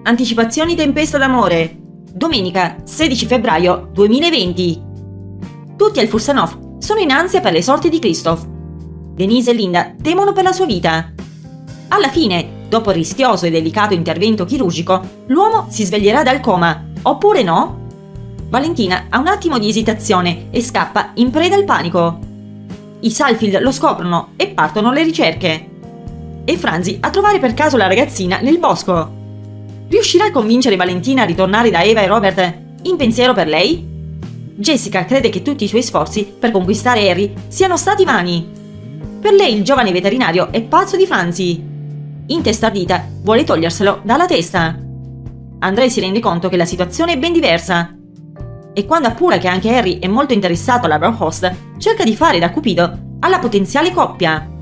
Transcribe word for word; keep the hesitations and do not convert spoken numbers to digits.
Anticipazioni Tempesta d'amore. Domenica sedici febbraio duemilaventi. Tutti al Fursanov sono in ansia per le sorti di Christoph. Denise e Linda temono per la sua vita. Alla fine, dopo il rischioso e delicato intervento chirurgico, l'uomo si sveglierà dal coma, oppure no? Valentina ha un attimo di esitazione e scappa in preda al panico. I Salfield lo scoprono e partono le ricerche. E Franzi a trovare per caso la ragazzina nel bosco. Riuscirà a convincere Valentina a ritornare da Eva e Robert in pensiero per lei? Jessica crede che tutti i suoi sforzi per conquistare Harry siano stati vani. Per lei il giovane veterinario è pazzo di Franzi. Intestardita, vuole toglierselo dalla testa. Andrea si rende conto che la situazione è ben diversa. E quando appura che anche Harry è molto interessato alla Brown Host, cerca di fare da cupido alla potenziale coppia.